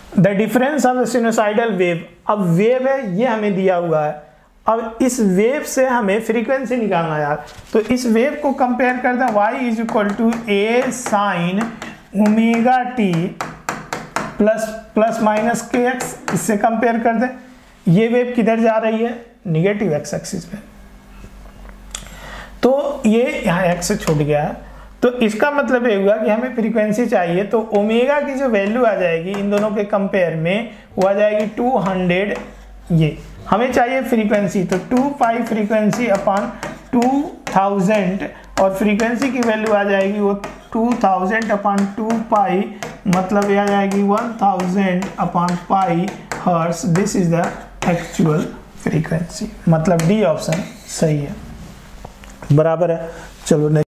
The difference of the sinusoidal wave, अब wave है ये हमें दिया हुआ है, अब इस वेव से हमें फ्रीक्वेंसी निकालना है यार, तो इस वेव को कंपेयर कर दें, y is equal to a sine omega t plus minus k x, इससे कंपेयर कर दें। ये वेव किधर जा रही है, निगेटिव एक्स एक्सिस पे, तो ये यहाँ एक्स से छूट गया है, तो इसका मतलब ये हुआ कि हमें फ्रीक्वेंसी चाहिए, तो ओमेगा की जो वैल्यू आ जाएगी इन दोनों के कंपेयर में वो आ जाएगी 200, ये हमें चाहिए फ्रीक्वेंसी, तो 2 पाई फ्रीक्वेंसी अपॉन 2000, और फ्रीक्वेंसी की वैल्यू आ जाएगी वो 2000 अपॉन 2 पाई, मतलब ये आ जाएगी 1000 upon pi hertz. This is the actual frequency, मतलब डी ऑप्शन सही है, बराबर है। चलो